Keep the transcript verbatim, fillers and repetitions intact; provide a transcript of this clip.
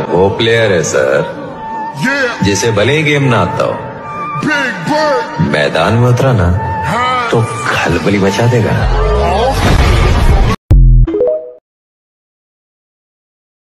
वो प्लेयर है सर जिसे भले ही गेम ना आता हो, मैदान में उतरा ना तो खलबली मचा देगा।